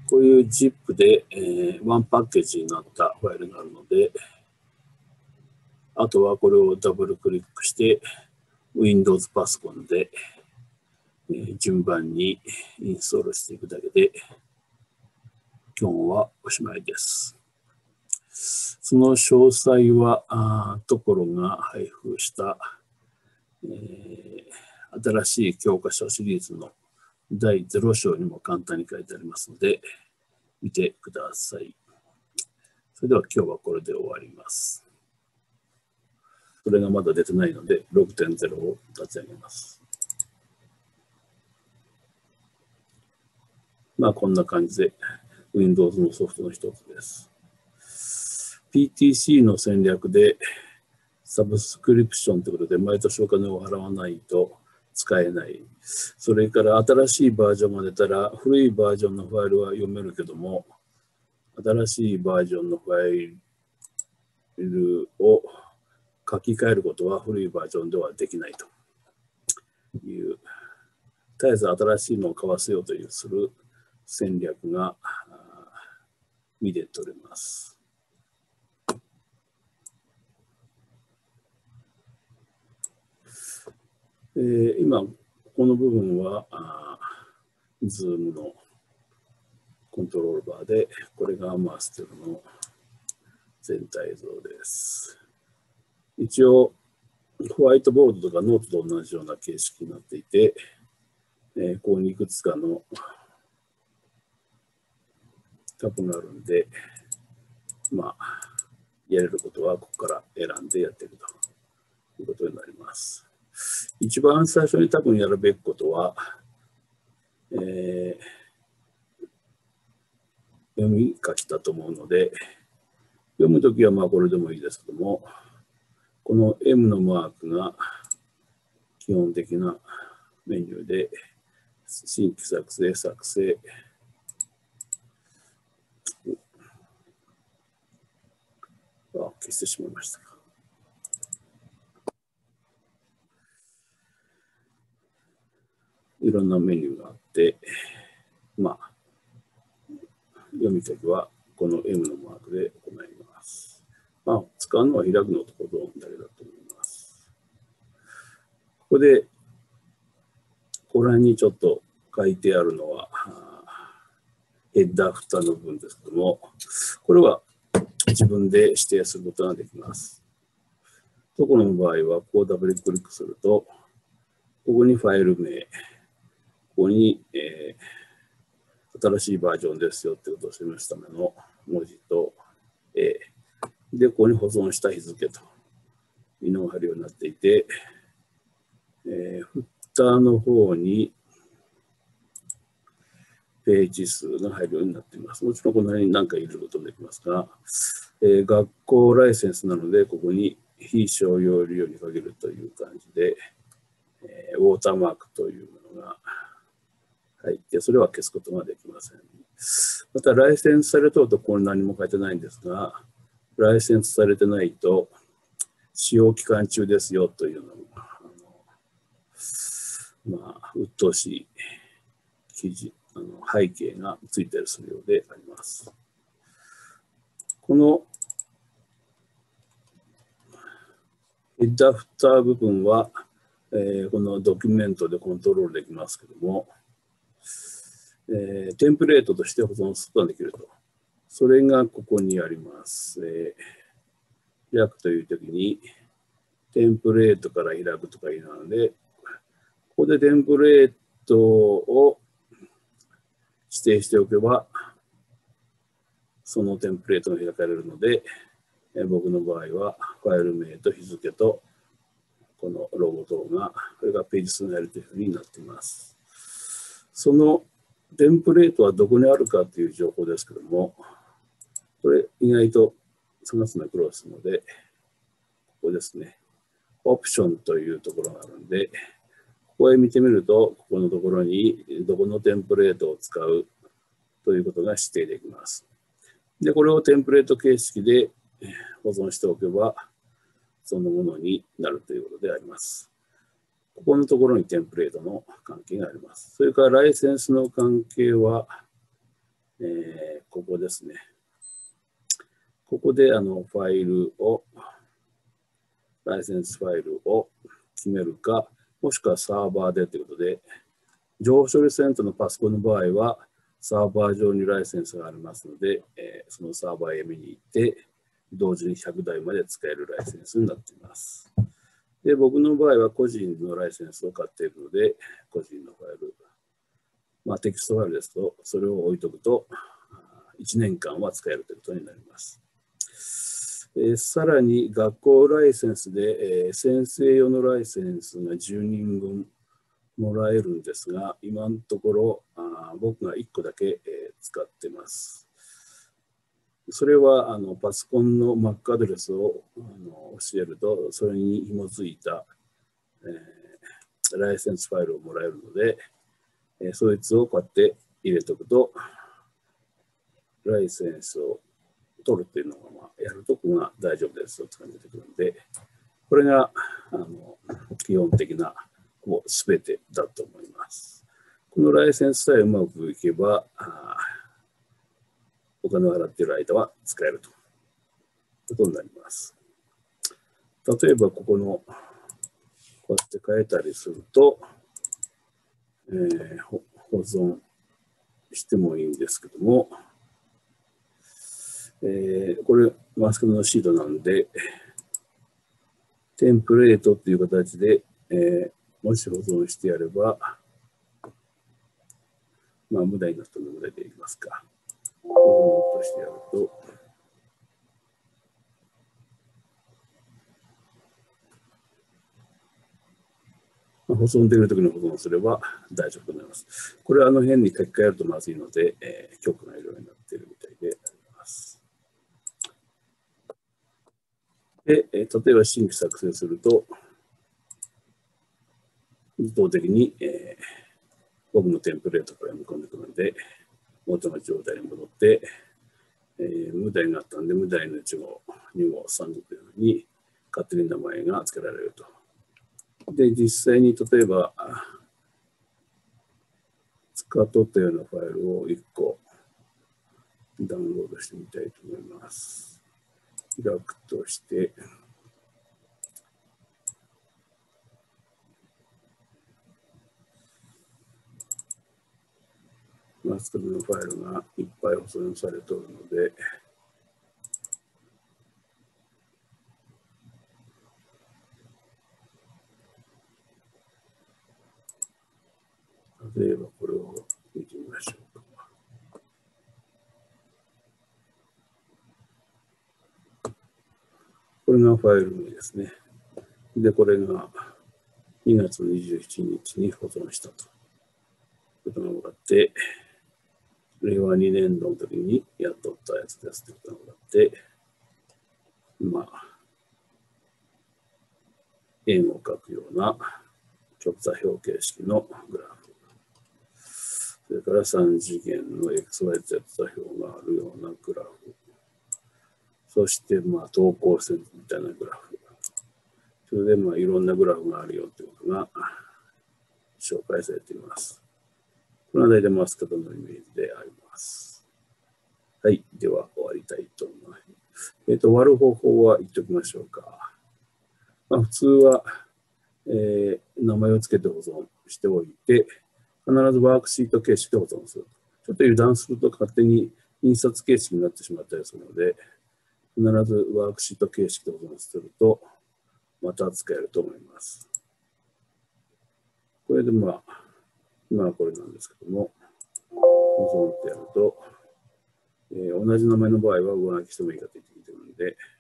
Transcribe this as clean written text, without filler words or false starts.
こういう ZIP で、ワンパッケージになったファイルがあるので、あとはこれをダブルクリックして、Windows パソコンで、順番にインストールしていくだけで、今日はおしまいです。その詳細は、トコロが配布した、新しい教科書シリーズの第0章にも簡単に書いてありますので、見てください。それでは今日はこれで終わります。それがまだ出てないので、6.0 を立ち上げます。まあ、こんな感じで Windows のソフトの一つです。PTC の戦略でサブスクリプションということで毎年お金を払わないと使えない。それから新しいバージョンが出たら古いバージョンのファイルは読めるけども、新しいバージョンのファイルを書き換えることは古いバージョンではできないという、絶えず新しいのを買わせようとする戦略が見て取れます。今、この部分はZoom のコントロールバーで、これがマステルの全体像です。一応、ホワイトボードとかノートと同じような形式になっていて、ここにいくつかのタブがあるんで、まあ、やれることはここから選んでやっていくということになります。一番最初に多分やるべきことは、読み書きだと思うので、読むときはまあこれでもいいですけども、この M のマークが基本的なメニューで、新規作成、作成、消してしまいましたか。いろんなメニューがあって、まあ、読み書きはこの M のマークで行います。まあ、使うのは開くのところだけだと思います。ここで、ここら辺にちょっと書いてあるのは、ヘッダー、フッターの部分ですけども、これは自分で指定することができます。トコロの場合は、こうダブルクリックすると、ここにファイル名、ここに、新しいバージョンですよってことを示すための文字と、で、ここに保存した日付というのが入るようになっていて、フッターの方にページ数が入るようになっています。もちろんこの辺に何か入れることもできますが、学校ライセンスなので、ここに非商用利用に限るという感じで、ウォーターマークというものが入って、それは消すことができません。また、ライセンスされとると、ここに何も書いてないんですが、ライセンスされてないと、使用期間中ですよというのが、まあ、鬱陶しい記事、背景がついたりするようであります。このヘッダーフッター部分は、このドキュメントでコントロールできますけども、テンプレートとして保存することができると。それがここにあります。開くというときに、テンプレートから開くとかいうので、ここでテンプレートを指定しておけば、そのテンプレートが開かれるので、僕の場合はファイル名と日付とこのロゴ等が、これがページ数が入るというふうになっています。そのテンプレートはどこにあるかという情報ですけども、これ意外と探すのが苦労するので、ここですね。オプションというところがあるんで、ここへ見てみると、ここのところにどこのテンプレートを使うということが指定できます。で、これをテンプレート形式で保存しておけば、そのものになるということであります。ここのところにテンプレートの関係があります。それからライセンスの関係は、 ここですね。ここでファイルを、ライセンスファイルを決めるか、もしくはサーバーでということで、情報処理センターのパソコンの場合は、サーバー上にライセンスがありますので、そのサーバーへ見に行って、同時に100台まで使えるライセンスになっています。で、僕の場合は個人のライセンスを買っているので、個人のファイル、テキストファイルですと、それを置いとくと、1年間は使えるということになります。さらに、学校ライセンスで、先生用のライセンスが10人分もらえるんですが、今のところ、僕が1個だけ、使っています。それはパソコンの Mac アドレスを教えると、それに紐づいた、ライセンスファイルをもらえるので、そいつをこうやって入れておくと、ライセンスを取るっていうのが、やるとこが大丈夫ですと感じてくるので、これが基本的なすべてだと思います。このライセンスさえうまくいけば、お金を払っている間は使えるということになります。例えば、ここの、こうやって変えたりすると、保存してもいいんですけども、これ、マスクのシートなんで、テンプレートという形で、もし保存してやれば、無駄になったので無駄でいきますか。保存としてやると、保存できるときに保存すれば大丈夫となります。これは変に書き換えるとまずいので、極な色になっているみたいであります。で、例えば新規作成すると、自動的に、僕のテンプレートから読み込んでくるので、元の状態に戻って、無題になったんで、無題の1号、2号、3号というふうに勝手に名前が付けられると。で、実際に例えば、使っとったようなファイルを1個ダウンロードしてみたいと思います。開くとして、マスクのファイルがいっぱい保存されておるので、例えばこれを見てみましょうか。これがファイル名ですね。で、これが2月27日に保存したということが分かって、令和2年度の時にやっとったやつですということが分かって、円を描くような極座標形式のグラフ。それから3次元の XYZ 座標があるようなグラフ。そして、等高線みたいなグラフ。それで、いろんなグラフがあるよということが紹介されています。この辺りでマスカットのイメージであります。はい。では、終わりたいと思います。割る方法は言っておきましょうか。普通は、名前を付けて保存しておいて、必ずワークシート形式で保存する。ちょっと油断すると勝手に印刷形式になってしまったりするので、必ずワークシート形式で保存すると、また使えると思います。これで今はこれなんですけども、保存ってやると、同じ名前の場合は上書きしてもいいかと言ってきてるので、